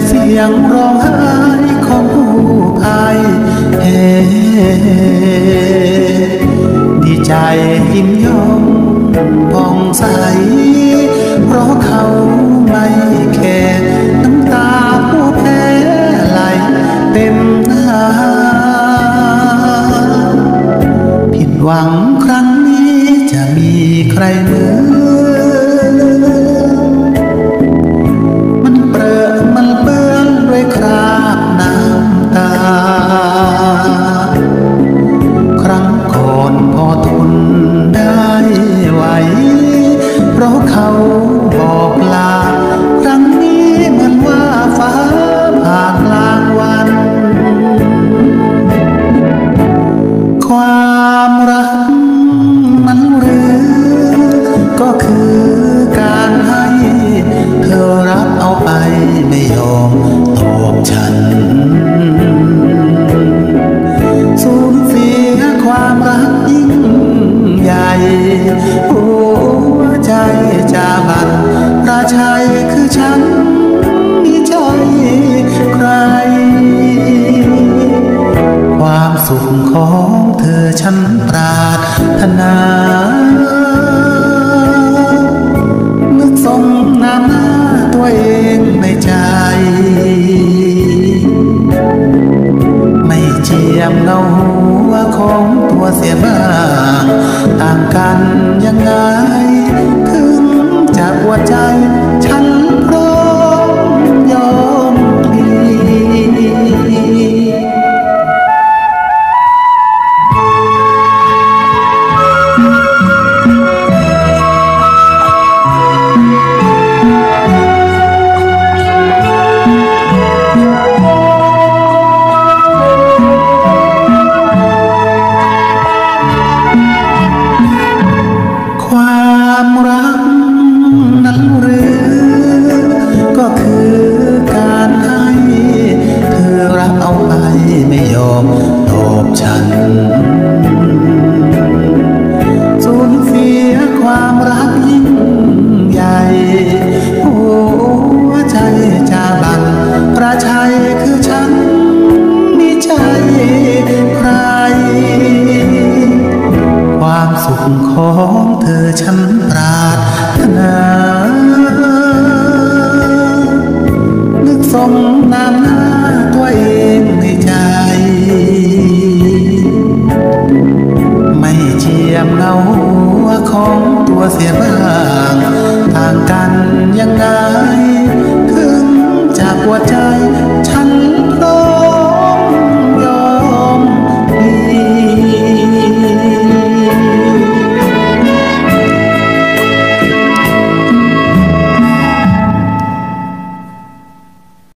เสียงร้องไห้ของผู้ภัยดีใจยิ้มย่องผ่องใสเพราะเขาไม่แค่น้ำตาผู้แพ้ไหลเต็มหน้าผิดหวังครั้งนี้จะมีใครเหมือนมันเปรอะมันเปื้อนด้วยคราบน้ำตาครั้งก่อนพอทนได้ไหวเพราะเขาบอกลาครั้งนี้เหมือนว่าฟ้าผ่ากลางวันความรักมันหรือก็คือการให้เธอรับเอาไปไม่ยอมตอบฉันสูญเสียความรักยิ่งใหญ่หัวใจจะบั่นราชัยคือฉันมีใจใครความสุขของเธอฉันปรารถนานึกสมน้ำหน้าตัวเองในใจไม่เจียมเงาหัวของตัวเสียบ้างต่างกันยังไงถึงจะปวดใจฉันพร้อมยอมพลีความรักนั้นหรือก็คือการให้เธอรับเอาไปไม่ยอมตอบฉันสูญเสียความรักยิ่งใหญ่หัวใจจะบั่นราชัยคือฉันมีใจใครความสุขของเธอฉันปรารถนานึกสมน้ำหน้า